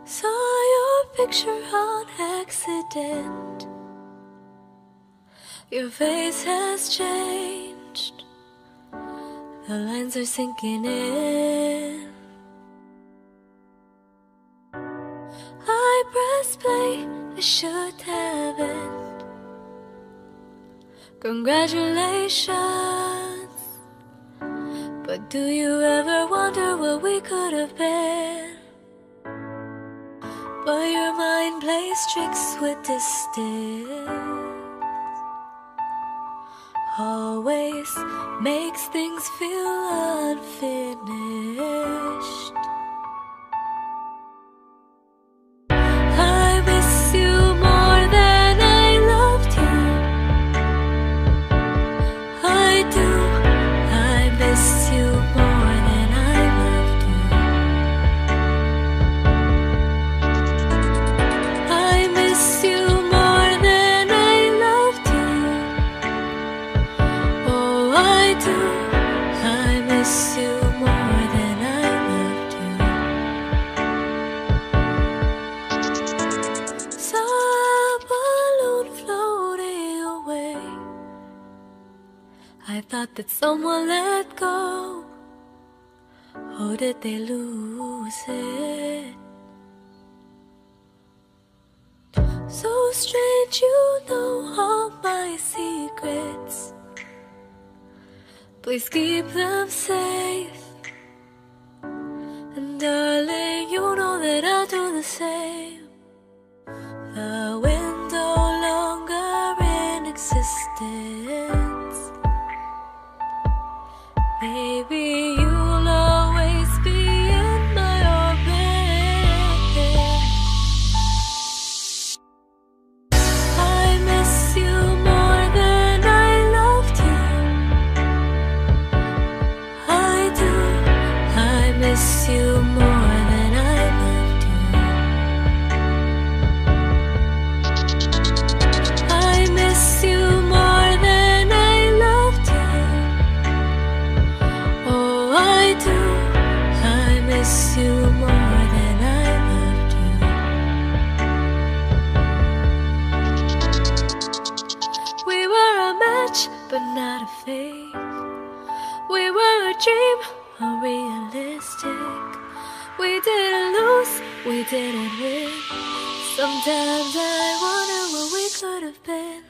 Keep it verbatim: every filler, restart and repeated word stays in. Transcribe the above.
Saw your picture on accident. Your face has changed. The lines are sinking in. I pressed play, I should haven't. Congratulations. But do you ever wonder what we could have been? But your mind plays tricks with distance. Always makes things feel unfinished. I miss you more than I loved you. I do. I miss you more than I loved you. I miss you more than I loved you. Oh, I do. I miss you more than I loved you. Saw a balloon floating away. I thought that someone let go. Oh, did they lose it? So strange, you know all my secrets. Please keep them safe. And darling, you know that I'll do the same. The wind no longer in existence. Maybe you'll always be in my orbit. I miss you more than I loved you. I do. I miss you more than I loved you. I miss you more than I loved you. Oh, I do. I miss you more than I loved you. We were a match, but not a fake. We were a dream, unrealistic. We didn't lose, we didn't win. Sometimes I wonder what we could have been.